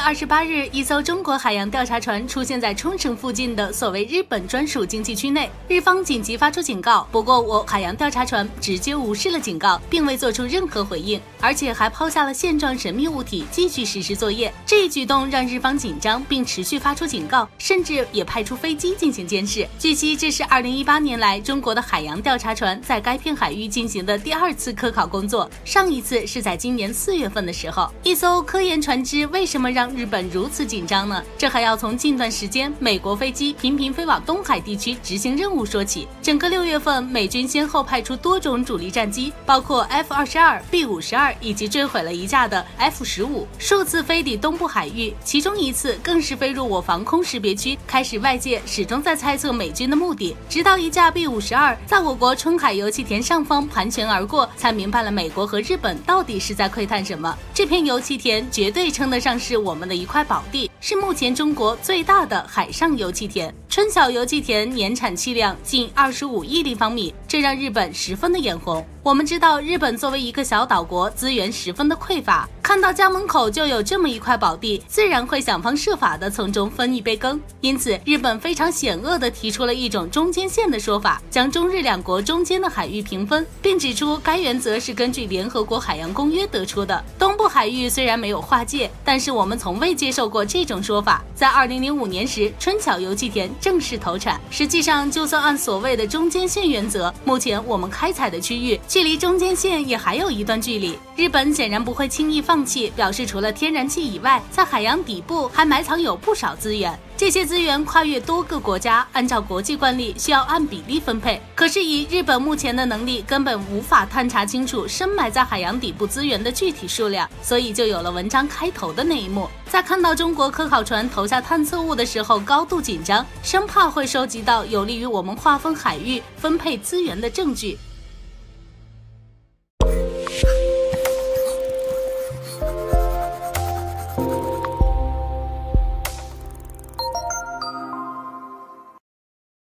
28日，一艘中国海洋调查船出现在冲绳附近的所谓日本专属经济区内，日方紧急发出警告，不过我海洋调查船直接无视了警告，并未做出任何回应，而且还抛下了现状神秘物体继续实施作业。这一举动让日方紧张，并持续发出警告，甚至也派出飞机进行监视。据悉，这是2018年来中国的海洋调查船在该片海域进行的第2次科考工作，上一次是在今年4月份的时候。一艘科研船只为什么让日本如此紧张呢？这还要从近段时间美国飞机频频飞往东海地区执行任务说起。整个6月份，美军先后派出多种主力战机，包括 F-22、B-52，以及坠毁了一架的 F-15，数次飞抵东部海域，其中一次更是飞入我防空识别区。开始外界始终在猜测美军的目的，直到一架 B-52在我国春海油气田上方盘旋而过，才明白了美国和日本到底是在窥探什么。这片油气田绝对称得上是我们的一块宝地，是目前中国最大的海上油气田。春晓油气田年产气量近25亿立方米，这让日本十分的眼红。我们知道，日本作为一个小岛国，资源十分的匮乏，看到家门口就有这么一块宝地，自然会想方设法的从中分一杯羹。因此，日本非常险恶地提出了一种中间线的说法，将中日两国中间的海域平分，并指出该原则是根据联合国海洋公约得出的。东部海域虽然没有划界，但是我们从未接受过这种说法。在2005年时，春晓油气田正式投产。实际上，就算按所谓的中间线原则，目前我们开采的区域距离中间线也还有一段距离。日本显然不会轻易放弃，表示除了天然气以外，在海洋底部还埋藏有不少资源。这些资源跨越多个国家，按照国际惯例需要按比例分配。可是以日本目前的能力，根本无法探查清楚深埋在海洋底部资源的具体数量，所以就有了文章开头的那一幕。在看到中国科考船投下探测物的时候，高度紧张，生怕会收集到有利于我们划分海域、分配资源的证据。